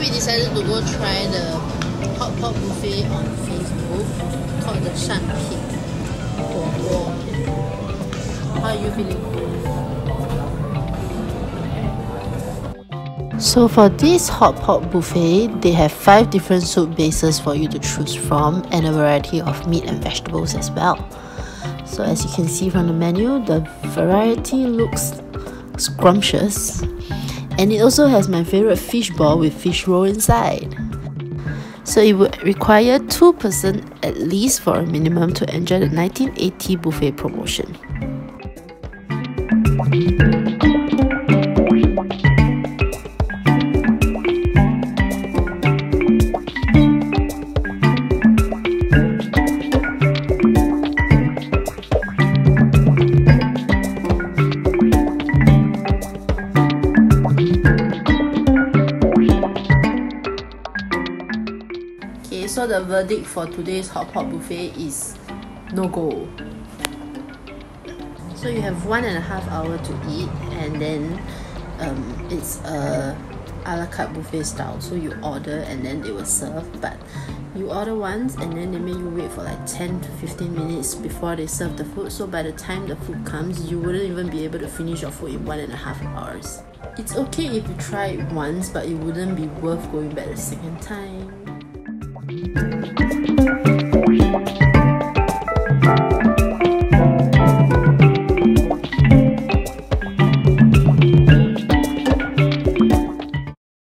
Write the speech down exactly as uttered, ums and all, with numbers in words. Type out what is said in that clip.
we decided to go try the hotpot buffet on Facebook called the Shang Pin Hotpot. How are you feeling? So for this hotpot buffet, they have five different soup bases for you to choose from and a variety of meat and vegetables as well. So as you can see from the menu, the variety looks scrumptious, and it also has my favorite fish ball with fish roll inside. So it would require two person at least for a minimum to enjoy the nineteen eighty buffet promotion. So the verdict for today's hotpot buffet is no go. So you have one and a half hour to eat, and then um, it's a a la carte buffet style. So you order and then they will serve, but you order once and then they make you wait for like ten to fifteen minutes before they serve the food. So by the time the food comes, you wouldn't even be able to finish your food in one and a half hours. It's okay if you try it once, but it wouldn't be worth going back the second time.